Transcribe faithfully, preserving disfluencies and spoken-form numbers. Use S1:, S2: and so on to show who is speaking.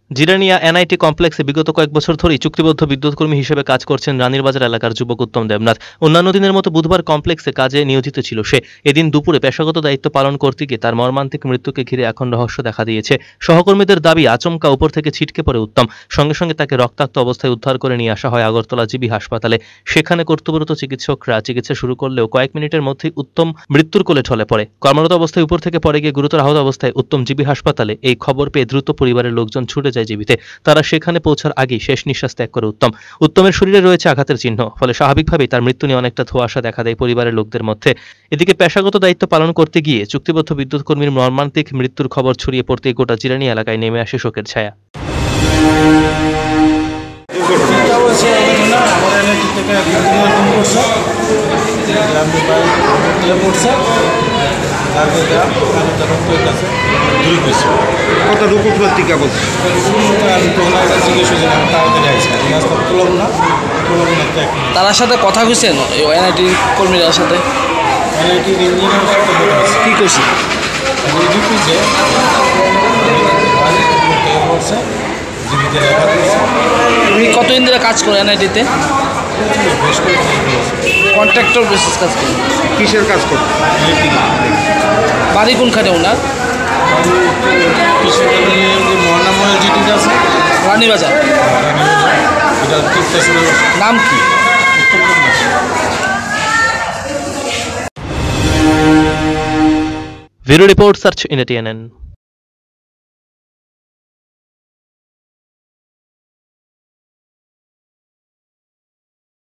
S1: Jirania NIT কমপ্লেক্সে বিগত কয়েক বছর ধরেই চুক্তিবদ্ধ বিদ্যুৎকর্মী হিসেবে কাজ করছেন রানীরবাজার এলাকার যুবক উত্তম দেবনাথ। অন্যান্য দিনের মতো বুধবার কমপ্লেক্সে কাজে নিয়োজিত ছিল সে। এদিন দুপুরে পেশাগত দায়িত্ব পালন করতে গিয়ে তার মর্মান্তিক মৃত্যুকে ঘিরে এখন রহস্য দেখা দিয়েছে। সহকর্মীদের দাবি, আচমকা উপর থেকে ছিটকে পড়ে উত্তম। সঙ্গে সঙ্গে তাকে রক্তাক্ত অবস্থায় উদ্ধার করে নিয়ে আসা হয় আগরতলা জিবি হাসপাতালে। সেখানে কর্তব্যরত চিকিৎসকরা চিকিৎসা শুরু করলেও কয়েক মিনিটের মধ্যেই উত্তম মৃত্যুর কোলে ঢলে পড়ে। কর্মরত অবস্থায় উপর থেকে পড়ে গিয়ে গুরুতর আহত অবস্থায় উত্তম জিবি হাসপাতালে। এই খবর পেয়ে দ্রুত পরিবারের লোকজন ছুটে যায় জিবিতে। তারা সেখানে পৌঁছার আগেই শেষ নিঃশ্বাস ত্যাগ করে উত্তম। উত্তমের শরীরে রয়েছে আঘাতের চিহ্ন, ফলে স্বাভাবিকভাবেই তার মৃত্যু নিয়ে অনেকটা ধোঁয়াশা দেখা দেয় পরিবারের লোকদের মধ্যে। এদিকে পেশাগত দায়িত্ব পালন করতে গিয়ে চুক্তিবদ্ধ বিদ্যুৎ কর্মীর মর্মান্তিক মৃত্যুর খবর ছড়িয়ে পড়তেই গোটা জিরানি এলাকায় নেমে আসে শোকের ছায়া।
S2: তার সাথে কথা কইছেন এনআইটি কর্মীদের সাথে? কি কইছে? তুমি কতদিন ধরে কাজ করো এনআইটিতে? কন্ট্রাক্টর বেসিস কাজ করেন?
S3: কিসের কাজ করেন?
S2: বাড়ি কোনখানে ওনার? রানীবাজার। নাম কি?
S1: Bureau report, search India.